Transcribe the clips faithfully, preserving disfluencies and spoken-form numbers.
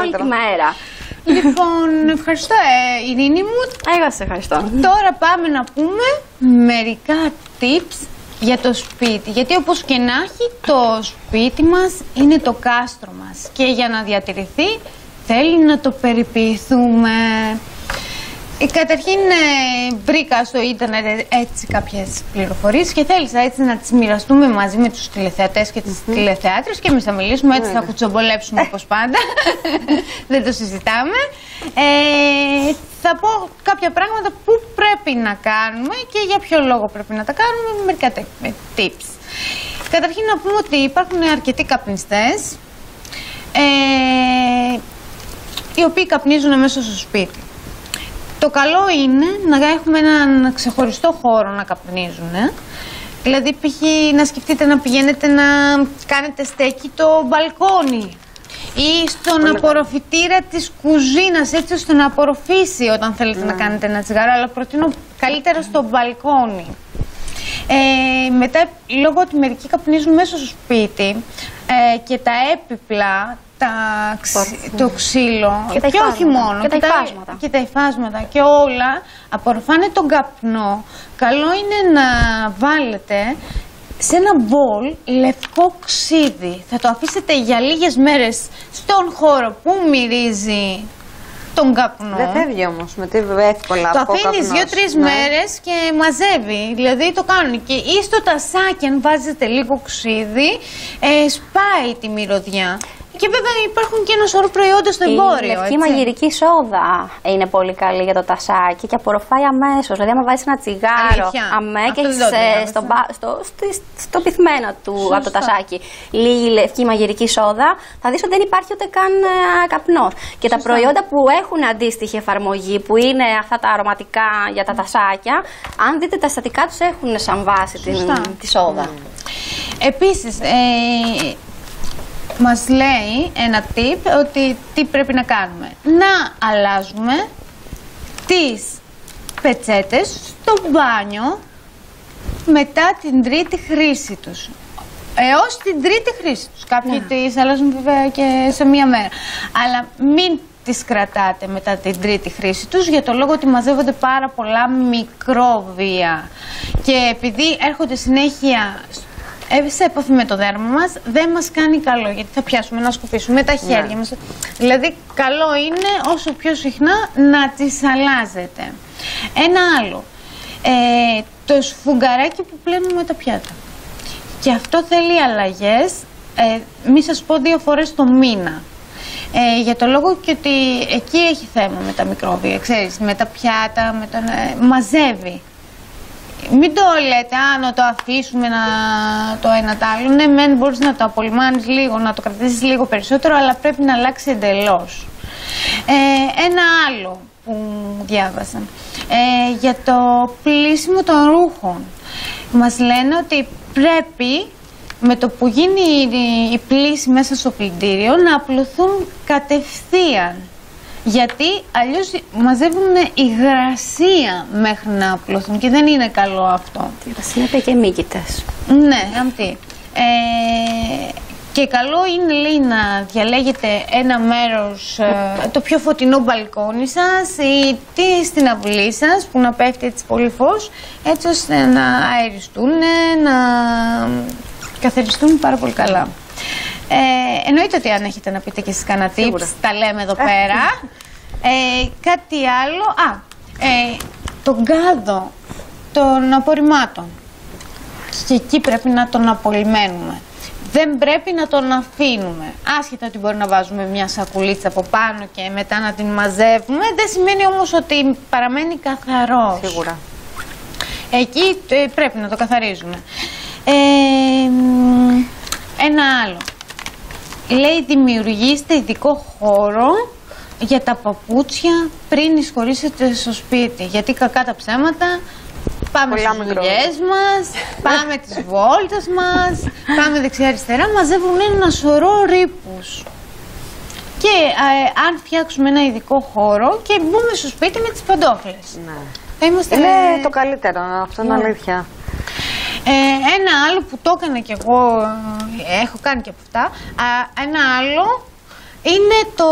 όλη τη μέρα. Λοιπόν, ευχαριστώ ε, Ειρήνη μου. Εγώ σε ευχαριστώ. Τώρα πάμε να πούμε μερικά tips για το σπίτι. Γιατί όπως και να έχει, το σπίτι μας είναι το κάστρο μας. Και για να διατηρηθεί θέλει να το περιποιηθούμε. Καταρχήν βρήκα στο ίντερνετ έτσι κάποιες πληροφορίες και θέλησα έτσι να τις μοιραστούμε μαζί με τους τηλεθεατές και τις mm-hmm. τηλεθεάτρες και εμείς θα μιλήσουμε έτσι, θα κουτσομπολέψουμε όπως πάντα. Δεν το συζητάμε. Ε, θα πω κάποια πράγματα που πρέπει να κάνουμε και για ποιο λόγο πρέπει να τα κάνουμε με μερικά tips. Καταρχήν να πούμε ότι υπάρχουν αρκετοί καπνιστές ε, οι οποίοι καπνίζουν μέσα στο σπίτι. Το καλό είναι να έχουμε έναν ξεχωριστό χώρο να καπνίζουν. Ε. Δηλαδή, π.χ. να σκεφτείτε να πηγαίνετε να κάνετε στέκι το μπαλκόνι ή στον απορροφητήρα της κουζίνας, έτσι ώστε να απορροφήσει όταν θέλετε mm. να κάνετε ένα τσιγάρο, αλλά προτείνω καλύτερα στο μπαλκόνι. Ε, μετά, λόγω ότι μερικοί καπνίζουν μέσα στο σπίτι ε, και τα έπιπλα, τα ξυ... το ξύλο και, και όχι μόνο και, και, τα τα... και τα υφάσματα και όλα απορροφάνε τον καπνό. Καλό είναι να βάλετε σε ένα μπολ λευκό ξύδι. Θα το αφήσετε για λίγες μέρες στον χώρο που μυρίζει τον καπνό. Δεν φεύγει όμως με τι εύκολα. Το αφήνεις δύο-τρεις ναι. μέρες και μαζεύει. Δηλαδή το κάνουν. Και ή στο τασάκι, αν βάζετε λίγο ξύδι, ε, σπάει τη μυρωδιά. Και βέβαια υπάρχουν και ένα σωρό προϊόντα στο εμπόριο. Η λευκή μαγειρική σόδα είναι πολύ καλή για το τασάκι και απορροφάει αμέσως. Δηλαδή, άμα βάζεις ένα τσιγάρο αμέ και έχεις στο, στο, στο, στο πυθμένα του από το τασάκι λίγη λευκή μαγειρική σόδα, θα δεις ότι δεν υπάρχει ούτε καν καπνός. Και Σωστά. τα προϊόντα που έχουν αντίστοιχη εφαρμογή, που είναι αυτά τα αρωματικά για τα τασάκια, αν δείτε τα συστατικά τους έχουν σαν βάση την, τη σόδα. Mm. Επίσης, ε, μας λέει ένα tip ότι τι πρέπει να κάνουμε. Να αλλάζουμε τις πετσέτες στο μπάνιο μετά την τρίτη χρήση τους. Έως την τρίτη χρήση τους. Κάποιοι yeah. τις αλλάζουν βέβαια και σε μία μέρα. Αλλά μην τις κρατάτε μετά την τρίτη χρήση τους για το λόγο ότι μαζεύονται πάρα πολλά μικρόβια. Και επειδή έρχονται συνέχεια σε επαφή με το δέρμα μας, δεν μας κάνει καλό, γιατί θα πιάσουμε να σκουπίσουμε τα χέρια yeah. μας. Δηλαδή, καλό είναι όσο πιο συχνά να τις αλλάζετε. Ένα άλλο, ε, το σφουγγαράκι που πλένουμε τα πιάτα. Και αυτό θέλει αλλαγές, ε, μη σας πω δύο φορές το μήνα. Ε, για το λόγο και ότι εκεί έχει θέμα με τα μικρόβια, ξέρεις, με τα πιάτα, με τον, ε, μαζεύει. Μην το λέτε, α, να το αφήσουμε να το ένα το άλλο. Ναι, μεν μπορείς να το απολυμάνεις λίγο, να το κρατήσεις λίγο περισσότερο, αλλά πρέπει να αλλάξει εντελώς. Ε, ένα άλλο που διάβασα, ε, για το πλύσιμο των ρούχων. Μας λένε ότι πρέπει με το που γίνει η πλύση μέσα στο πλυντήριο να απλωθούν κατευθείαν. Γιατί αλλιώς μαζεύουν υγρασία μέχρι να απλωθούν και δεν είναι καλό αυτό. Υγρασία και μύκητες. Ναι, αυτή. Ε, και καλό είναι, λέει, να διαλέγετε ένα μέρος, ε, το πιο φωτεινό μπαλκόνι σας ή τι στην αυλή σας που να πέφτει έτσι πολύ φως, έτσι ώστε να αεριστούν, να καθαριστούν πάρα πολύ καλά. Ε, εννοείται ότι αν έχετε να πείτε και εσείς κανένα tips, τα λέμε εδώ πέρα. Ε, κάτι άλλο, α, ε, τον κάδο των απορριμμάτων. Και εκεί πρέπει να τον απολυμμένουμε. Δεν πρέπει να τον αφήνουμε. Άσχετα ότι μπορεί να βάζουμε μια σακουλίτσα από πάνω και μετά να την μαζεύουμε, δεν σημαίνει όμως ότι παραμένει καθαρός. Σίγουρα. Εκεί ε, πρέπει να το καθαρίζουμε. Ε, ένα άλλο. Λέει, δημιουργήστε ειδικό χώρο για τα παπούτσια πριν εισχωρήσετε στο σπίτι. Γιατί κακά τα ψέματα, πάμε στις δουλειές μας, πάμε τις βόλτες μας, πάμε δεξιά-αριστερά, μαζεύουν ένα σωρό ρήπους. Και ε, αν φτιάξουμε ένα ειδικό χώρο και μπούμε στο σπίτι με τις παντόφλες. Ναι. Θα είμαστε... Είναι το καλύτερο, αυτό είναι ναι. αλήθεια. Ε, ένα άλλο που το έκανα κι εγώ, έχω κάνει και από αυτά, α, ένα άλλο είναι το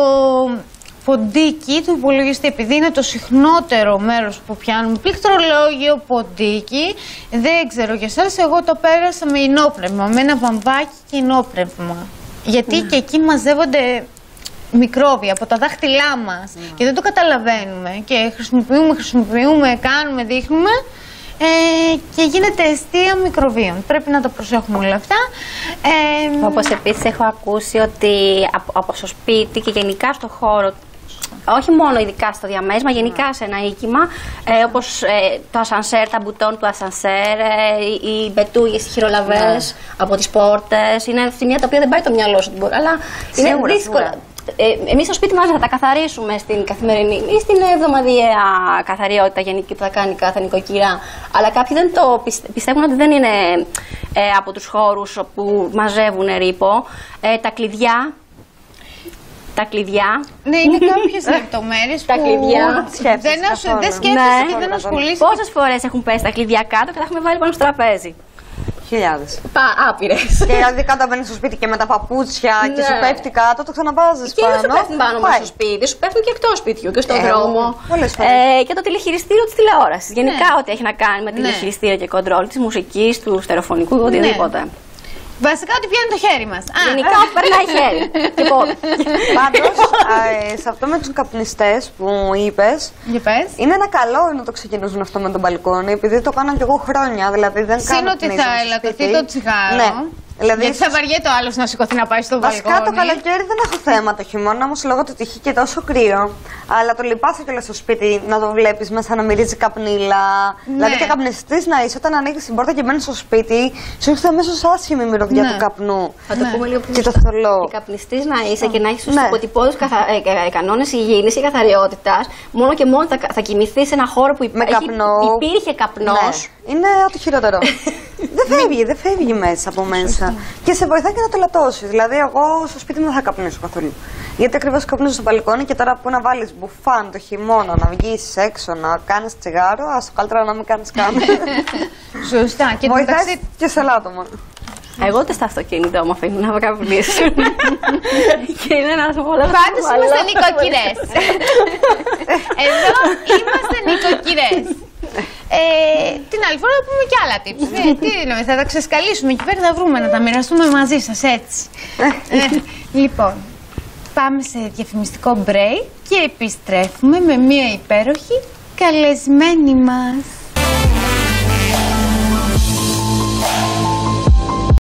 ποντίκι του υπολογιστή, επειδή είναι το συχνότερο μέρος που πιάνουμε. Πληκτρολόγιο, ποντίκι, δεν ξέρω για εσάς, εγώ το πέρασα με ινόπνευμα, με ένα βαμβάκι και ινόπνευμα. Γιατί mm. και εκεί μαζεύονται μικρόβια από τα δάχτυλά μας mm. και δεν το καταλαβαίνουμε και χρησιμοποιούμε, χρησιμοποιούμε, κάνουμε, δείχνουμε ε, και γίνεται αιστεία μικροβίων. Πρέπει να τα προσέχουμε όλα αυτά. Ε, Όπως επίσης έχω ακούσει ότι από, από το σπίτι και γενικά στο χώρο, όχι μόνο ειδικά στο διαμέρισμα, γενικά σε ένα οίκημα, ε, όπως ε, το ασανσέρ, τα μπουτόν του ασανσέρ, ε, οι μπετούγες, οι χειρολαβές yeah. από τις πόρτες, είναι σημεία τα οποία δεν πάει το μυαλό σου, αλλά είναι σίγουρα, δύσκολα. Σίγουρα. Ε, εμείς στο σπίτι μας θα τα καθαρίσουμε στην καθημερινή ή στην εβδομαδιαία καθαριότητα γενική που θα κάνει κάθε νοικοκυρά. Αλλά κάποιοι δεν το πιστε, πιστεύουν ότι δεν είναι ε, από τους χώρους που μαζεύουν ρήπο. Ε, τα κλειδιά. Τα κλειδιά. Ναι, είναι κάποιες λεπτομέρειες που τα κλειδιά. δεν, ασου... δεν σκέφτεσαι ναι. και δεν ασχολείσαι. Πόσες φορές έχουν πέσει τα κλειδιά κάτω και τα έχουμε βάλει πάνω στο τραπέζι. Χιλιάδες. Πα, άπειρες. Και δηλαδή κάτω μπαίνεις στο σπίτι και με τα παπούτσια ναι. και σου πέφτει κάτω, το ξαναβάζεις πάνω. Και δεν σου πέφτουν πάνω μας στο σπίτι, σου πέφτουν και εκτός σπιτιού και στον ε, δρόμο. Ε, και το τηλεχειριστήριο της τηλεόρασης. Γενικά ναι. ό,τι έχει να κάνει με ναι. τηλεχειριστήριο και κοντρόλ της μουσικής, του στερεοφωνικού, οτιδήποτε. Ναι. Βασικά ότι πιάνει το χέρι μας. Γενικά ότι περνάει χέρι. Πάντως, σε αυτό με τους καπνιστές που είπες, είναι ένα καλό να το ξεκινήσουν αυτό με τον μπαλκόνι, επειδή το κάνω κι εγώ χρόνια. Δηλαδή δεν κάνω. Συν ότι θα ελαττωθεί το τσιγάρο. Ναι. Δηλαδή, γιατί θα βαριέται ο άλλος να σηκωθεί να πάει στο βασικά, μπαλκόνι. Βασικά το καλοκαίρι δεν έχω θέμα το χειμώνα, όμως λόγω του ότι έχει και τόσο κρύο. Αλλά το λυπάσαι κιόλας στο σπίτι να το βλέπεις μέσα να μυρίζει καπνίλα. Ναι. Δηλαδή και καπνιστής να είσαι, όταν ανοίγεις την πόρτα και μπαίνεις στο σπίτι, σου έρχεται αμέσως άσχημη μυρωδιά ναι. του καπνού. Θα το ναι. πούμε λίγο πιο και το θολό. Και καπνιστής να είσαι και να έχεις τους ναι. υποτυπώδους καθα... ε, κανόνες υγιεινής και καθαριότητας, μόνο και μόνο θα, θα κοιμηθείς σε ένα χώρο που υπά... έχει... υπήρχε καπνός. Ναι. Είναι ό,τι χειρότερο. δεν φεύγει, δεν φεύγει μέσα από μέσα. Και σε βοηθάει και να το λατώσεις. Δηλαδή, εγώ στο σπίτι μου δεν θα καπνίσω καθόλου. Γιατί ακριβώς καπνίζω στο μπαλκόνι και τώρα που να βάλεις μπουφάν το χειμώνα, να βγεις έξω, να κάνεις τσιγάρο, ας το καλύτερα να μην κάνεις καν. Σωστά. Και βοηθάει μεταξύ... και σε λάτωμα. Εγώ ούτε στα αυτοκίνητα μου αφήνω να καπνίσουν. Και είναι ένας πολλά. Πάντως είμαστε νοικοκυρές. Εδώ είμαστε νοικοκυρές. Ε, την άλλη φορά θα πούμε κι άλλα tips. ε, τι λέμε, θα τα ξεσκαλίσουμε εκεί πέρα, θα βρούμε να τα μοιραστούμε μαζί σας έτσι. ε, λοιπόν, πάμε σε διαφημιστικό break και επιστρέφουμε με μία υπέροχη καλεσμένη μας.